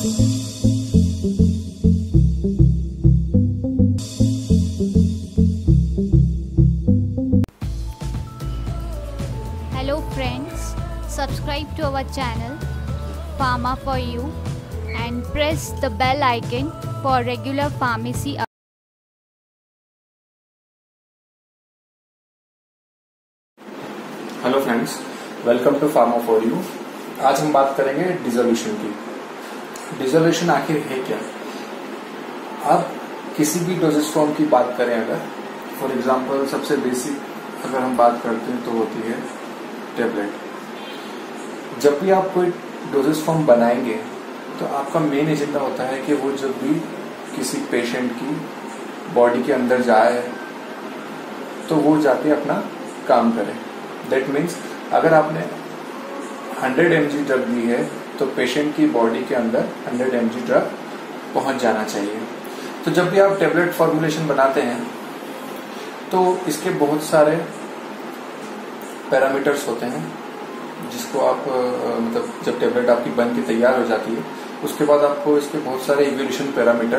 Hello friends, subscribe to our channel Pharma for You and press the bell icon for regular pharmacy updates. Hello friends, welcome to pharma for you. आज हम बात करेंगे dissolution की। Dissolution आखिर है क्या? अब किसी भी डोजेज फॉर्म की बात करें, अगर फॉर एग्जांपल सबसे बेसिक अगर हम बात करते हैं तो होती है टेबलेट। जब भी आप कोई डोजेज फॉर्म बनाएंगे तो आपका मेन एजेंडा होता है कि वो जब भी किसी पेशेंट की बॉडी के अंदर जाए तो वो जाके अपना काम करे। दैट मीन्स अगर आपने 100 mg ड्रग दी है तो पेशेंट की बॉडी के अंदर 100 mg ड्रग पहुंच जाना चाहिए। तो जब भी आप टेबलेट फॉर्मुलेशन बनाते हैं तो इसके बहुत सारे पैरामीटर्स होते हैं जिसको आप मतलब जब टेबलेट आपकी बन के तैयार हो जाती है उसके बाद आपको इसके बहुत सारे इवोल्यूशन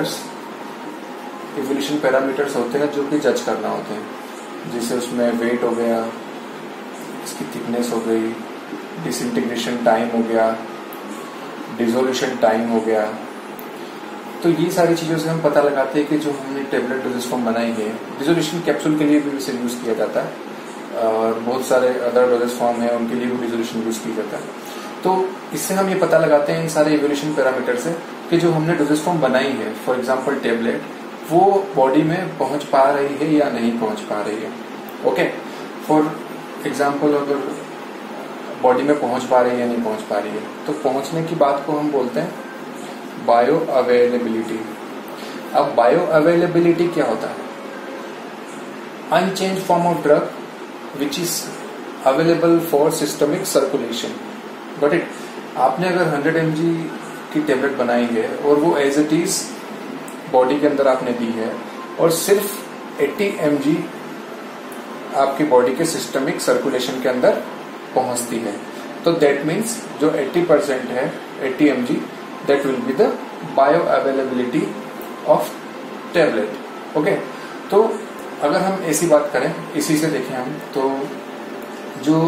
पैरामीटर्स होते हैं जो कि जज करना होते हैं। जैसे उसमें वेट हो गया, इसकी थिकनेस हो गई, डिसइंटीग्रेशन टाइम हो गया, डिसोल्यूशन टाइम हो गया। तो ये सारी चीजों से हम पता लगाते हैं कि जो हमने टेबलेट डोजेज फॉर्म बनाई है, डिसोल्यूशन कैप्सूल के लिए भी इसे यूज किया जाता है और बहुत सारे अदर डोजेज फॉर्म है उनके लिए भी डिसोल्यूशन यूज किया जाता है। तो इससे हम ये पता लगाते हैं इन सारे इवोल्यूशन पैरामीटर से कि जो हमने डोजेज फॉर्म बनाई है, फॉर एग्जाम्पल टेबलेट, वो बॉडी में पहुंच पा रही है या नहीं पहुंच पा रही है। ओके, फॉर एग्जाम्पल अगर बॉडी में पहुंच पा रही है या नहीं पहुंच पा रही है तो पहुंचने की बात को हम बोलते हैं बायो अवेलेबिलिटी। अब बायो अवेलेबिलिटी क्या होता है? Unchanged form of drug which is available for systemic circulation. Got it? आपने अगर 100 mg की टेबलेट बनाई है और वो एज इट इज बॉडी के अंदर आपने दी है और सिर्फ 80 mg आपकी बॉडी के सिस्टमिक सर्कुलेशन के अंदर पहुंचती है, तो दैट मीन्स जो 80% है, 80 mg, that will be the bioavailability of tablet. Okay, तो अगर हम ऐसी बात करें, इसी से देखें हम, तो जो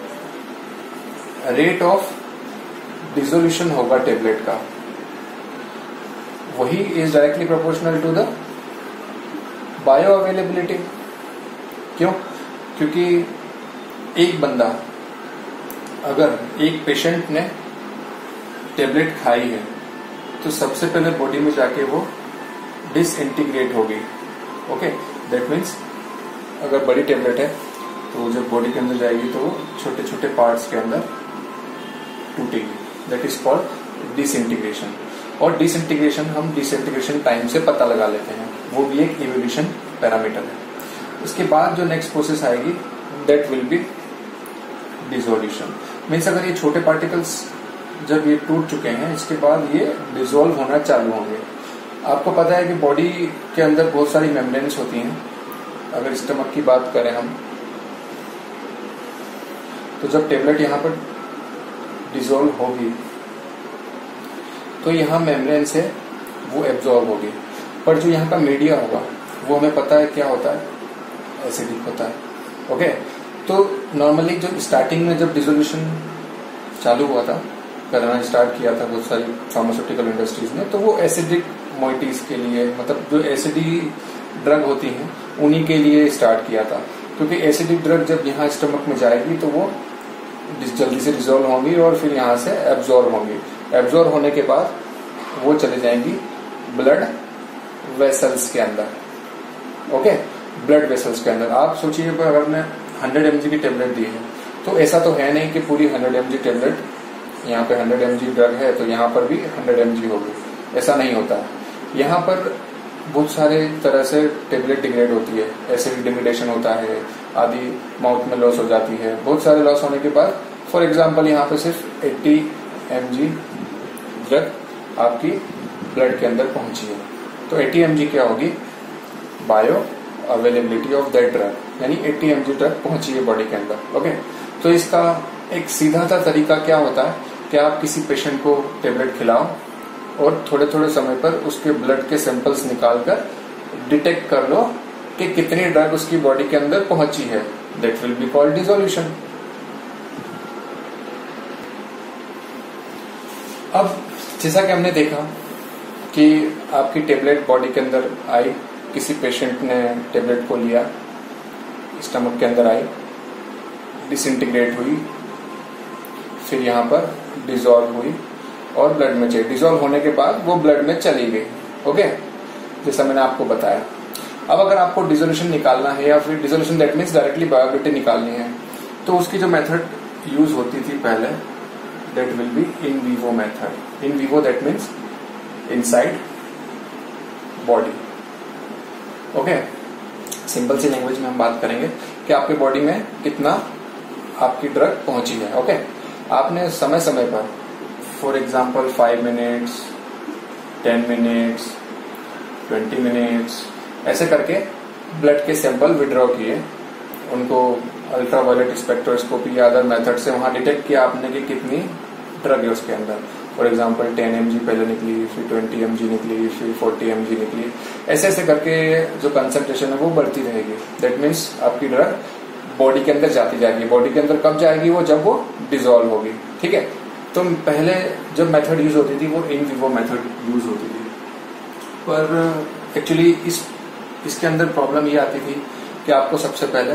रेट ऑफ डिसोल्यूशन होगा टेबलेट का वही is directly proportional to the bioavailability. क्यों? क्योंकि एक बंदा, अगर एक पेशेंट ने टेबलेट खाई है तो सबसे पहले बॉडी में जाके वो डिसइंटीग्रेट होगी। ओके, दैट मीन्स अगर बड़ी टेबलेट है तो जब बॉडी के अंदर जाएगी तो वो छोटे छोटे पार्ट्स के अंदर टूटेगी। That is called disintegration. और डिसइंटीग्रेशन हम डिसइंटीग्रेशन टाइम से पता लगा लेते हैं, वो भी एक इवोल्यूशन पैरामीटर है। उसके बाद जो नेक्स्ट प्रोसेस आएगी that will be dissolution. Means अगर ये छोटे पार्टिकल्स जब ये टूट चुके हैं इसके बाद ये डिसॉल्व होना चालू होंगे। आपको पता है कि बॉडी के अंदर बहुत सारी मेम्ब्रेन्स होती हैं। अगर स्टमक की बात करें हम, तो जब टेबलेट यहाँ पर डिसॉल्व होगी तो यहाँ मेम्ब्रेन्स है वो एब्जॉर्ब होगी, पर जो यहाँ का मीडिया होगा वो हमें पता है क्या होता है, एसिडिक होता है। ओके, तो नॉर्मली जो स्टार्टिंग में जब डिसोल्यूशन चालू हुआ था, करना स्टार्ट किया था बहुत सारी फार्मास्यूटिकल इंडस्ट्रीज ने, तो वो एसिडिक मोइटीज के लिए, मतलब जो एसिडी ड्रग होती हैं उन्हीं के लिए स्टार्ट किया था। क्योंकि एसिडिक ड्रग जब यहाँ स्टमक में जाएगी तो वो जल्दी से डिसॉल्व होंगी और फिर यहाँ से एब्जॉर्ब होंगी। एब्जॉर्ब होने के बाद वो चले जाएंगी ब्लड वेसल्स के अंदर। ओके, ब्लड वेसल्स के अंदर। आप सोचिए अगर मैं 100 mg की टेबलेट दी है तो ऐसा तो है नहीं कि पूरी 100 mg टेबलेट, यहाँ पे 100 mg ड्रग है तो यहाँ पर भी 100 mg होगी, ऐसा नहीं होता है। यहाँ पर बहुत सारे तरह से टेबलेट डिग्रेड होती है, एसिड डिग्रेडेशन होता है, आदि माउथ में लॉस हो जाती है। बहुत सारे लॉस होने के बाद फॉर एग्जाम्पल यहाँ पे सिर्फ 80 mg ड्रग आपकी ब्लड के अंदर पहुंची है, तो 80 mg क्या होगी? Bioavailability of that drug, यानी 80 mg ड्रग पहुंची है बॉडी के अंदर। ओके, तो इसका एक सीधा सा तरीका क्या होता है कि आप किसी पेशेंट को टेबलेट खिलाओ और थोड़े थोड़े समय पर उसके ब्लड के सैंपल्स निकालकर डिटेक्ट कर लो कि कितनी ड्रग उसकी बॉडी के अंदर पहुंची है। That will be called dissolution. अब जैसा कि हमने देखा कि आपकी टेबलेट बॉडी के अंदर आई, किसी पेशेंट ने टेबलेट को लिया, स्टमक के अंदर आई, डिसइंटीग्रेट हुई, फिर यहाँ पर डिसॉल्व हुई और ब्लड में चली। डिसॉल्व होने के बाद वो ब्लड में चली गई। ओके, जैसा मैंने आपको बताया। अब अगर आपको डिसोल्यूशन निकालना है या फिर dissolution that means directly bioavailability निकालनी है, तो उसकी जो मेथड यूज होती थी पहले, that will be in vivo method. In vivo that means inside body. Okay, simple सी लैंग्वेज में हम बात करेंगे कि आपके बॉडी में कितना आपकी ड्रग पहुंची है। ओके, आपने समय समय पर for example 5 minutes, 10 minutes, 20 minutes ऐसे करके ब्लड के सैंपल विड्रॉ किए, उनको अल्ट्रावायलेट स्पेक्ट्रोस्कोपी या अदर मेथड से वहां डिटेक्ट किया आपने कि कितनी ड्रग है उसके अंदर। फॉर एग्जाम्पल 10 mg पहले निकली, फिर 20 mg निकली, फिर 40 mg निकली। ऐसे ऐसे करके जो कंसंट्रेशन है वो बढ़ती रहेगी। दैट मीन्स आपकी ड्रग बॉडी के अंदर जाती जाएगी। बॉडी के अंदर कब जाएगी? वो जब वो डिसॉल्व होगी। ठीक है, तो पहले जब मेथड यूज होती थी वो इन विवो मेथड यूज होती थी, पर एक्चुअली इसके अंदर प्रॉब्लम ये आती थी कि आपको सबसे पहले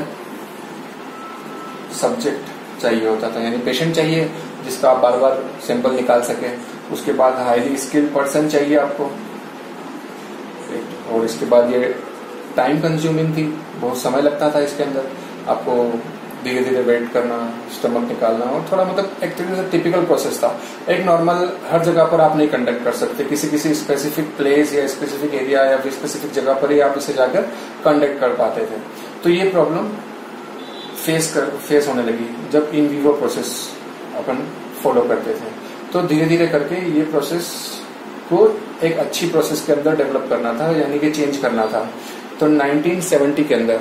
सब्जेक्ट चाहिए होता था, यानी पेशेंट चाहिए जिसका आप बार बार सैंपल निकाल सके। उसके बाद हाईली स्किल्ड पर्सन चाहिए आपको, और इसके बाद ये टाइम कंज्यूमिंग थी, बहुत समय लगता था इसके अंदर। आपको धीरे धीरे वेट करना, स्टमक निकालना, और थोड़ा मतलब एक्चुअली टिपिकल प्रोसेस था। एक नॉर्मल हर जगह पर आप नहीं कंडक्ट कर सकते, किसी किसी स्पेसिफिक प्लेस या स्पेसिफिक एरिया या फिर स्पेसिफिक जगह पर ही आप इसे जाकर कंडक्ट कर पाते थे। तो ये प्रॉब्लम फेस होने लगी जब इन विवो प्रोसेस अपन फॉलो करते थे। तो धीरे धीरे करके ये प्रोसेस को एक अच्छी प्रोसेस के अंदर डेवलप करना था, यानी कि चेंज करना था। तो 1970 के अंदर,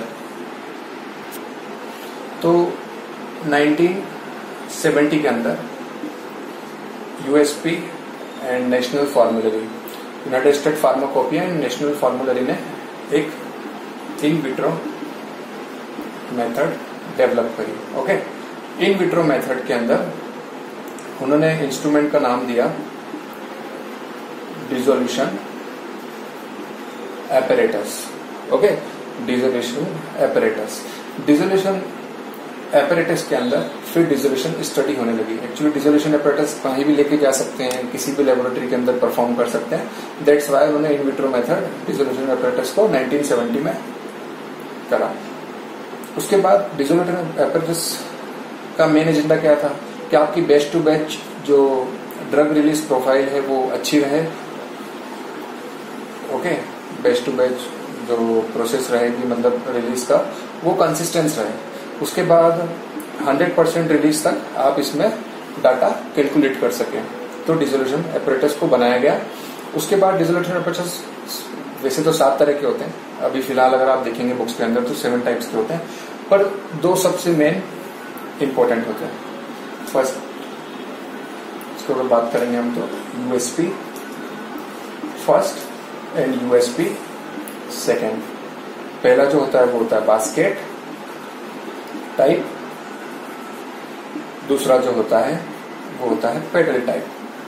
तो 1970 के अंदर USP and national formulary, United State pharmacopoeia and national formulary ने एक इन विट्रो मेथड डेवलप करी। ओके, इन विट्रो मेथड के अंदर उन्होंने इंस्ट्रूमेंट का नाम दिया dissolution apparatus. Okay, dissolution apparatus. Dissolution apparatus के अंदर फिर डिसोल्यूशन स्टडी होने लगी। एक्चुअली डिसोल्यूशन एपरेटस कहीं भी लेके जा सकते हैं, किसी भी लेबोरेटरी के अंदर परफॉर्म कर सकते हैं। दैट्स वाई उन्होंने in vitro method dissolution apparatus को 1970 में करा। उसके बाद डिसोल्यूशन एपरेटस का मेन एजेंडा क्या था कि आपकी बैच टू बैच जो ड्रग रिलीज प्रोफाइल है वो अच्छी रहे। ओके, बैच टू बैच जो प्रोसेस रहेगी मतलब रिलीज का वो कंसिस्टेंस रहे। उसके बाद 100% रिलीज तक आप इसमें डाटा कैलकुलेट कर सकें, तो डिसोल्यूशन एपरेटस को बनाया गया। उसके बाद डिसोल्यूशन एपरेटस वैसे तो 7 तरह के होते हैं, अभी फिलहाल अगर आप देखेंगे बुक्स के अंदर तो 7 टाइप्स के होते हैं, पर 2 सबसे मेन इंपॉर्टेंट होते हैं। फर्स्ट, इसको अगर बात करेंगे हम तो USP first and USP second. पहला जो होता है वो होता है बास्केट टाइप, दूसरा जो होता है वो होता है पेडल टाइप।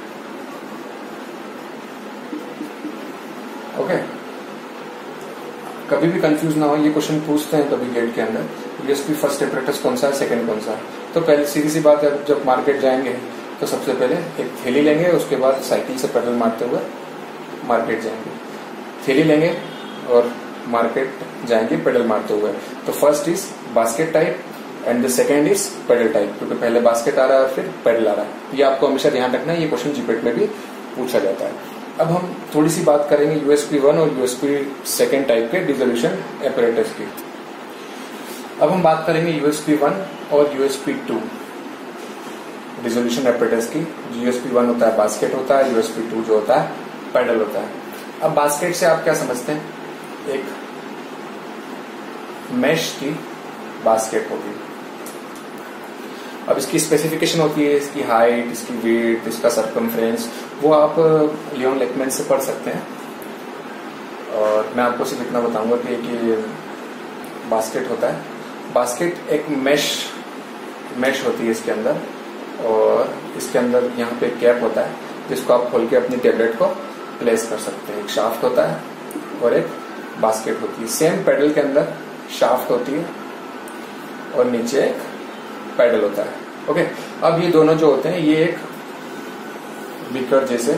ओके, कभी भी कंफ्यूज ना हो, ये क्वेश्चन पूछते हैं कभी गेट के अंदर, यूएसपी फर्स्ट एपरेटस कौन सा है, सेकंड कौन सा है। तो पहले सीधी सी बात है, जब मार्केट जाएंगे तो सबसे पहले एक थैली लेंगे, उसके बाद साइकिल से पेडल मारते हुए मार्केट जाएंगे। थैली लेंगे और मार्केट जाएंगे पेडल मारते हुए। तो first is basket type and the second is paddle type, क्योंकि पहले बास्केट आ रहा है फिर पेडल आ रहा है। ये आपको हमेशा ध्यान रखना है, ये क्वेश्चन जीपीएट में भी पूछा जाता है। अब हम थोड़ी सी बात करेंगे यूएसपी 1 और यूएसपी सेकेंड टाइप के डिसोल्यूशन एपरेटस की। अब हम बात करेंगे यूएसपी 1 और यूएसपी 2 डिसोल्यूशन एपरेटस की। यूएसपी 1 होता है बास्केट होता है, यूएसपी 2 जो होता है पेडल होता है। अब बास्केट से आप क्या समझते हैं, एक मैश की बास्केट होगी। अब इसकी स्पेसिफिकेशन होती है, इसकी हाइट, इसकी वेट, इसका सरकमफ्रेंस, वो आप लियोन लेकमैन से पढ़ सकते हैं। और मैं आपको सिर्फ इतना बताऊंगा कि बास्केट होता है, बास्केट एक मैश होती है इसके अंदर, और इसके अंदर यहाँ पे कैप होता है जिसको आप खोल के अपनी टेबलेट को प्लेस कर सकते हैं। एक शाफ्ट होता है और एक बास्केट होती है। सेम पेडल के अंदर शाफ्ट होती है और नीचे एक पेडल होता है। ओके, अब ये दोनों जो होते हैं ये एक बीकर जैसे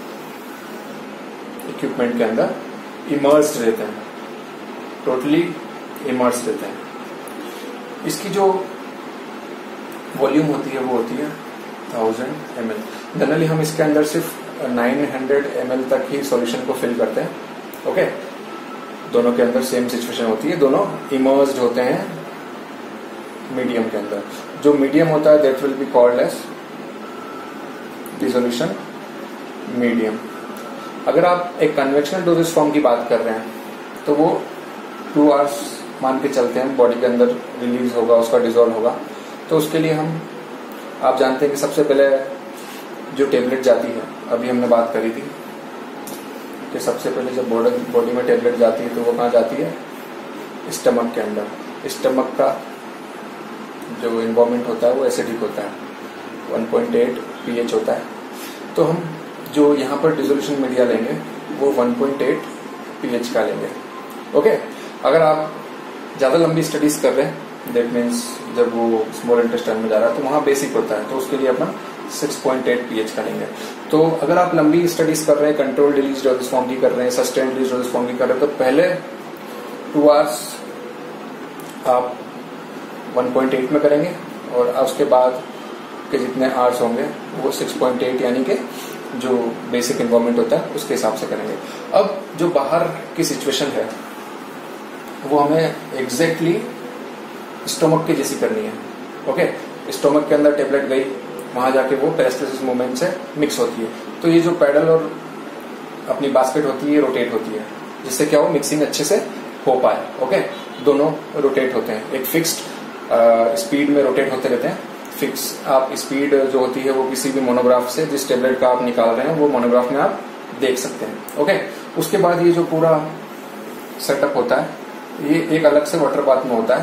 इक्विपमेंट के अंदर इमर्स्ड रहते हैं, टोटली इमर्स्ड रहते हैं। इसकी जो वॉल्यूम होती है वो होती है 1000 ml। जनरली हम इसके अंदर सिर्फ 900 ml तक ही सॉल्यूशन को फिल करते हैं। ओके, दोनों के अंदर सेम सिचुएशन होती है, दोनों इमर्स्ड होते हैं मीडियम के अंदर। जो मीडियम होता है that will be called as dissolution medium. अगर आप एक कन्वेंशनल डोजेज फॉर्म की बात कर रहे हैं तो वो 2 आवर्स मान के चलते हैं, बॉडी के अंदर रिलीज होगा, उसका डिजोल्व होगा। तो उसके लिए आप जानते हैं कि सबसे पहले जो टेबलेट जाती है, अभी हमने बात करी थी कि सबसे पहले जब बॉडी में टेबलेट जाती है तो वो कहाँ जाती है, स्टमक के अंदर। स्टमक का जो इन्वायरमेंट होता है वो एसिडिक होता है, 1.8 pH होता है। तो हम जो यहाँ पर डिसोल्यूशन मीडिया लेंगे वो 1.8 pH का लेंगे। ओके, अगर आप ज्यादा लंबी स्टडीज कर रहे हैं, दैट मीन्स जब वो स्मॉल इंटेस्टाइन में जा रहा है तो वहां बेसिक होता है, तो उसके लिए अपन 6.8 pH का लेंगे। तो अगर आप लंबी स्टडीज कर रहे हैं, कंट्रोल रिलीज डोजेज फॉर्म की कर रहे हैं, सस्टेन रिलीज डोजेज फॉर्म की कर रहे हैं, तो पहले 2 आवर्स आप 1.8 में करेंगे और उसके बाद के जितने आवर्स होंगे वो 6.8 यानी कि जो बेसिक इन्वायरमेंट होता है उसके हिसाब से करेंगे। अब जो बाहर की सिचुएशन है वो हमें एग्जैक्टली स्टोमक की जैसी करनी है। ओके, स्टोमक के अंदर टेबलेट गई, वहां जाके वो पेरिस्टलिस मूवमेंट से मिक्स होती है, तो ये जो पेडल और अपनी बास्केट होती है रोटेट होती है, जिससे क्या हो मिक्सिंग अच्छे से हो पाए। ओके, दोनों रोटेट होते हैं, एक फिक्स्ड स्पीड में रोटेट होते रहते हैं। फिक्स आप स्पीड जो होती है वो किसी भी मोनोग्राफ से जिस टेबलेट का आप निकाल रहे हैं वो मोनोग्राफ में आप देख सकते हैं। ओके, उसके बाद ये जो पूरा सेटअप होता है ये एक अलग से वाटर बाथ में होता है,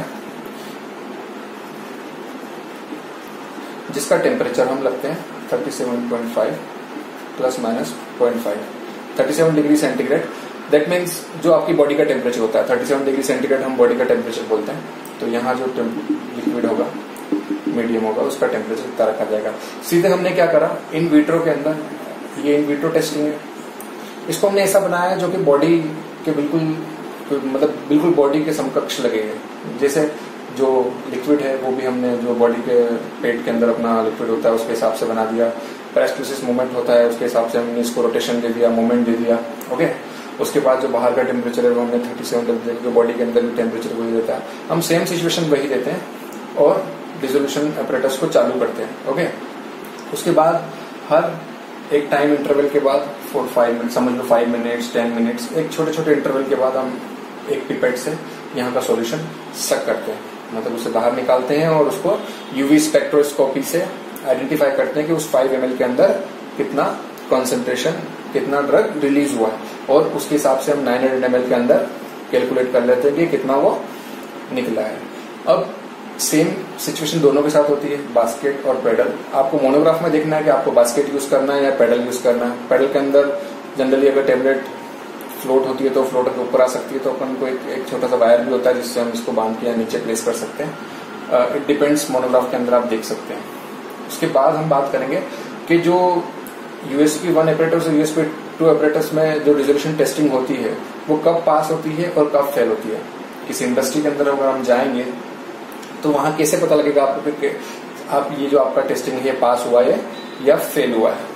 जिसका टेम्परेचर हम लगते हैं 37.5 plus minus 0.5, 37 degree centigrade. That means जो आपकी बॉडी का टेम्परेचर होता है 37 डिग्री सेंटीग्रेड हम बॉडी का टेम्परेचर बोलते हैं। तो यहाँ जो लिक्विड होगा मीडियम होगा उसका टेम्परेचर इतना रखा जाएगा। सीधे हमने क्या करा, इन विट्रो के अंदर, ये इन विट्रो टेस्टिंग है, इसको हमने ऐसा बनाया जो कि बॉडी के बिल्कुल बॉडी के समकक्ष लगेगा। जैसे जो लिक्विड है वो भी हमने जो बॉडी के पेट के अंदर अपना लिक्विड होता है उसके हिसाब से बना दिया। पेरिस्टलिस मूवमेंट होता है उसके हिसाब से हमने इसको रोटेशन दे दिया, मूवमेंट दे दिया। ओके, उसके बाद जो बाहर का टेम्परेचर है वो हमने 37 डिग्री, जो बॉडी के अंदर भी टेम्परेचर वही रहता है, हम सेम सिचुएशन वही देते हैं और डिसोल्यूशन एपरेटस को चालू करते हैं। ओके, उसके बाद हर एक टाइम इंटरवल के बाद 4-5 मिनट, समझ लो 5 मिनट्स 10 मिनट्स, एक छोटे छोटे इंटरवल के बाद हम एक पिपेट से यहाँ का सॉल्यूशन सक करते हैं, मतलब उसे बाहर निकालते हैं और उसको यूवी स्पेक्ट्रोस्कोपी से आइडेंटिफाई करते हैं कि उस 5 ml के अंदर कितना कॉन्सेंट्रेशन, कितना ड्रग रिलीज हुआ है, और उसके हिसाब से हम 900 ml के अंदर कैलकुलेट कर लेते हैं कि कितना वो निकला है। अब सेम सिचुएशन दोनों के साथ होती है, बास्केट और पेडल। आपको मोनोग्राफ में देखना है कि आपको बास्केट यूज करना है या पेडल यूज करना है। पेडल के अंदर जनरली अगर टेबलेट फ्लोट होती है तो फ्लोट के ऊपर आ सकती है, तो अपन को एक छोटा सा वायर भी होता है जिससे हम इसको बांध के नीचे प्लेस कर सकते हैं। इट डिपेंड्स, मोनोग्राफ के अंदर आप देख सकते हैं। उसके बाद हम बात करेंगे कि जो यूएसपी 1 एपरेटस और यूएसपी 2 एपरेटस में जो डिसोल्यूशन टेस्टिंग होती है वो कब पास होती है और कब फेल होती है। किसी इंडस्ट्री के अंदर अगर हम जाएंगे तो वहां कैसे पता लगेगा आपको कि आप ये जो आपका टेस्टिंग है पास हुआ है या फेल हुआ है।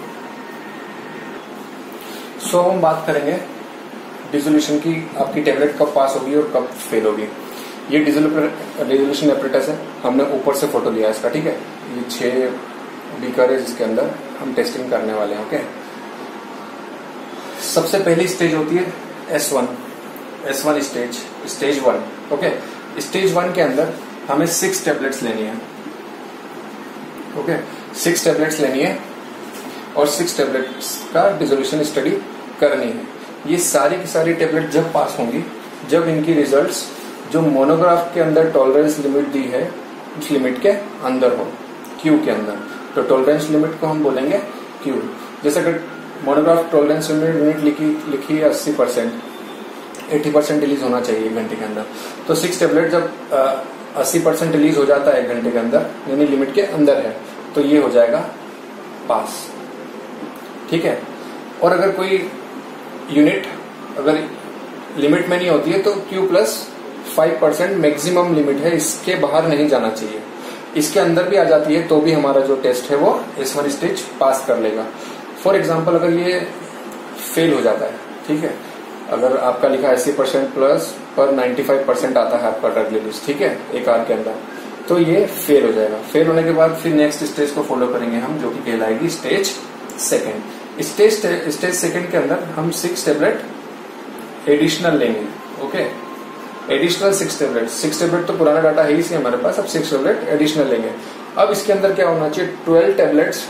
सो हम बात करेंगे डिसोल्यूशन की, आपकी टेबलेट कब पास होगी और कब फेल होगी। ये डिसोल्यूशन एपरेटस है, हमने ऊपर से फोटो लिया है इसका, ठीक है। ये 6 बीकर है जिसके अंदर हम टेस्टिंग करने वाले हैं। ओके, सबसे पहली स्टेज होती है S1 स्टेज 1। ओके, स्टेज 1 के अंदर हमें 6 टेबलेट्स लेनी है। ओके 6 टेबलेट्स लेनी है और 6 टेबलेट्स का डिसोल्यूशन स्टडी करनी है। ये सारी की सारी टेबलेट जब पास होंगी जब इनकी रिजल्ट्स जो मोनोग्राफ के अंदर टॉलरेंस लिमिट दी है उस लिमिट के अंदर हो, क्यू के अंदर। तो टॉलरेंस लिमिट को हम बोलेंगे क्यू। जैसे अगर मोनोग्राफ टॉलरेंस लिमिट लिखी है 80%, 80% रिलीज होना चाहिए 1 घंटे के अंदर। तो 6 टेबलेट जब 80% रिलीज हो जाता है 1 घंटे के अंदर, यानी लिमिट के अंदर है, तो ये हो जाएगा पास। ठीक है। और अगर कोई यूनिट अगर लिमिट में नहीं होती है तो Q प्लस 5% मैक्सिमम लिमिट है, इसके बाहर नहीं जाना चाहिए। इसके अंदर भी आ जाती है तो भी हमारा जो टेस्ट है वो S1 स्टेज पास कर लेगा। फॉर एग्जाम्पल अगर ये फेल हो जाता है, ठीक है, अगर आपका लिखा 80% प्लस पर 95% आता है आपका ड्रग रिलीज, ठीक है, एक आर के अंदर, तो ये फेल हो जाएगा। फेल होने के बाद फिर नेक्स्ट स्टेज को फॉलो करेंगे हम, जो कि कहलाएगी स्टेज सेकेंड। स्टेज सेकेंड के अंदर हम 6 टेबलेट एडिशनल लेंगे। Okay, additional 6 tablet. 6 टेबलेट तो पुराना डाटा है ही सी हमारे पास, अब 6 टेबलेट एडिशनल लेंगे। अब इसके अंदर क्या होना चाहिए, 12 टेबलेट्स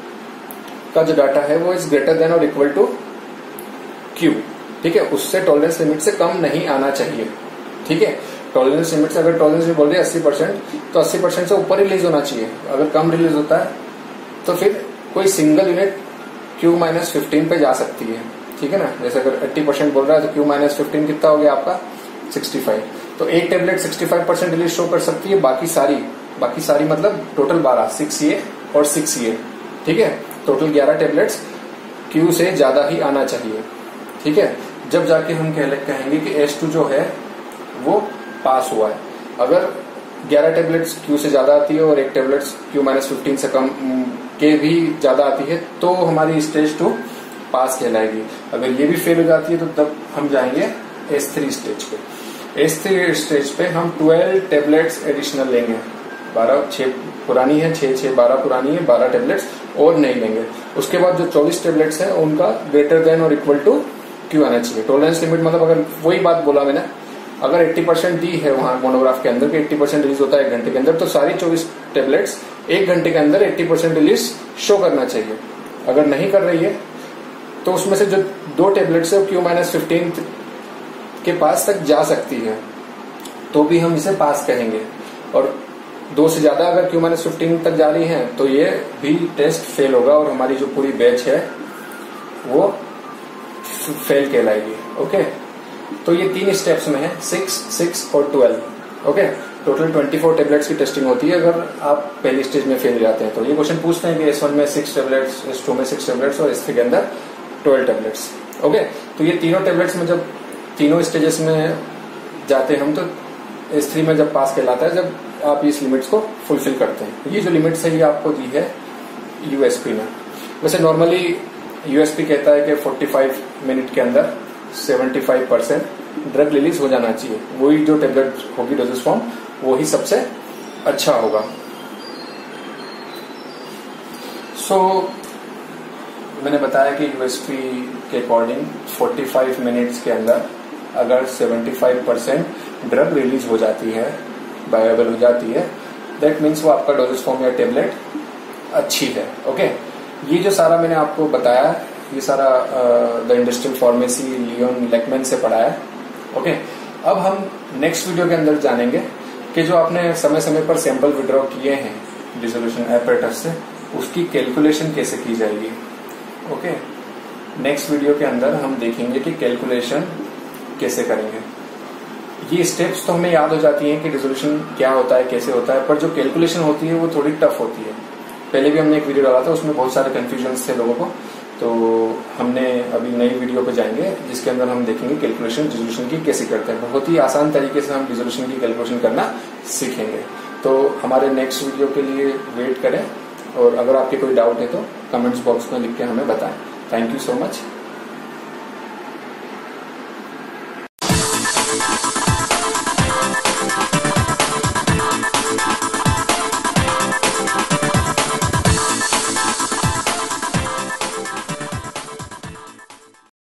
का जो डाटा है वो इज ग्रेटर देन और इक्वल टू क्यू। ठीक है, उससे टॉलरेंस लिमिट से कम नहीं आना चाहिए। ठीक है, टॉलरेंस लिमिट से अगर टॉलरेंस लिमिट बोल रही है 80%, तो 80% से ऊपर रिलीज होना चाहिए। अगर कम रिलीज होता है तो फिर कोई सिंगल यूनिट Q-15 पे जा सकती है। ठीक है ना, जैसे अगर 80% बोल रहा है तो Q-15 कितना हो गया आपका 65। तो एक टेबलेट 65% रिलीज शो कर सकती है, बाकी सारी मतलब टोटल 12, 6A और 6A। ठीक है, टोटल 11 टेबलेट्स Q से ज्यादा ही आना चाहिए। ठीक है, जब जाके हम कहेंगे कि S2 जो है वो पास हुआ है। अगर 11 टेबलेट्स Q से ज्यादा आती है और एक टेबलेट्स Q-15 से कम के भी ज्यादा आती है तो हमारी स्टेज 2 पास कहलाएगी। अगर ये भी फेल हो जाती है तो तब हम जाएंगे S3 स्टेज पे। S3 स्टेज पे हम 12 टेबलेट्स एडिशनल लेंगे। 6 पुरानी है, 6 12 पुरानी है, 12 टेबलेट्स और नहीं लेंगे। उसके बाद जो 24 टेबलेट्स है उनका ग्रेटर देन और इक्वल टू Q आना चाहिए। टॉलरेंस लिमिट मतलब अगर वही बात बोला मैंने, अगर 80% दी है वहां मोनोग्राफ के अंदर कि 80% रिलीज होता है 1 घंटे के अंदर, तो सारी 24 टेबलेट्स 1 घंटे के अंदर 80% रिलीज शो करना चाहिए। अगर नहीं कर रही है तो उसमें से जो 2 टेबलेट्स है वो Q-15 के पास तक जा सकती है, तो भी हम इसे पास कहेंगे। और 2 से ज्यादा अगर Q-15 तक जा रही है तो ये भी टेस्ट फेल होगा और हमारी जो पूरी बैच है वो फेल कहलाएगी। ओके, तो ये 3 स्टेप्स में है, 6 और 12। ओके, टोटल 24 टेबलेट्स की टेस्टिंग होती है अगर आप पहली स्टेज में फेल हो जाते हैं तो। ये क्वेश्चन पूछते हैं कि S1 में 6 टेबलेट्स, S2 में 6 टेबलेट्स और S3 के अंदर 12 टेबलेट्स। ओके, तो ये तीनों टेबलेट्स में जब तीनों स्टेजेस में जाते हैं हम तो S3 में जब पास कहलाता है जब आप इस लिमिट्स को फुलफिल करते हैं। ये जो लिमिट्स है ये आपको दी है USP में। वैसे नॉर्मली USP कहता है कि 45 मिनट के अंदर 75% ड्रग रिलीज हो जाना चाहिए। वही जो टेबलेट होगी डोजेस फॉर्म वो ही सबसे अच्छा होगा। सो मैंने बताया कि USP के अकॉर्डिंग 45 मिनट्स के अंदर अगर 75% ड्रग रिलीज हो जाती है, बायोएबल हो जाती है, दैट मीन्स वो आपका डोजेस फॉर्म या टेबलेट अच्छी है। ओके, ये जो सारा मैंने आपको बताया ये सारा the industrial pharmacy Leon Lachman से पढ़ा है। ओके, अब हम नेक्स्ट वीडियो के अंदर जानेंगे कि जो आपने समय समय पर सैंपल विड्रॉ किए हैं डिसोल्यूशन एपरेटस से, उसकी कैलकुलेशन कैसे की जाएगी। ओके, नेक्स्ट वीडियो के अंदर हम देखेंगे कि कैलकुलेशन कैसे करेंगे। ये स्टेप्स तो हमें याद हो जाती हैं कि डिसोल्यूशन क्या होता है, कैसे होता है, पर जो कैलकुलेशन होती है वो थोड़ी टफ होती है। पहले भी हमने एक वीडियो डाला था, उसमें बहुत सारे कंफ्यूजन थे लोगों को, तो हमने अभी नई वीडियो पे जाएंगे जिसके अंदर हम देखेंगे कैलकुलेशन डिसोल्यूशन की कैसे करते हैं। बहुत ही आसान तरीके से हम डिसोल्यूशन की कैलकुलेशन करना सीखेंगे। तो हमारे नेक्स्ट वीडियो के लिए वेट करें और अगर आपके कोई डाउट है तो कमेंट्स बॉक्स में लिख के हमें बताएं। Thank you so much.